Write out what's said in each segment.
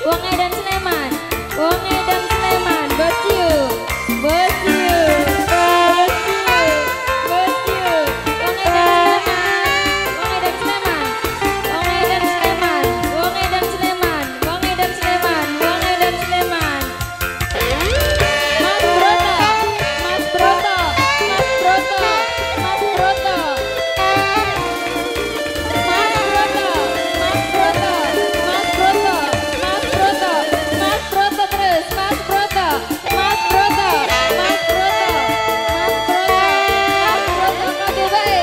Wong Edan Sleman. Wong Edan Sleman. Bociu. Bociu. Bociu. Bociu. Wong Edan Sleman. Wong Edan Sleman. Wong Edan Sleman. Wong Edan Sleman. Wong Edan Sleman. Wong Edan Sleman. Mas Broto. Mas Broto. Mas Broto. Mas Broto. Mas Broto. Mas Broto. Mas Broto. Mas Broto. Mas Broto terus. Mas Broto. Mas Broto. Mas Broto. Mas Broto. Mas Broto kabeh bae.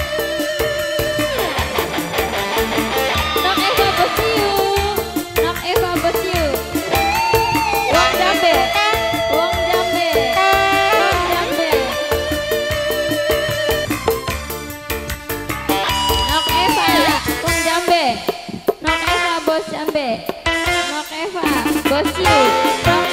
Nok Eva Bociu. Nok Eva Bociu. Wong Jambe. Wong Jambe. Wong Jambe. Nok Eva. Wong Jambe. Nok Eva Bos Jambe. Nok Eva Bociu.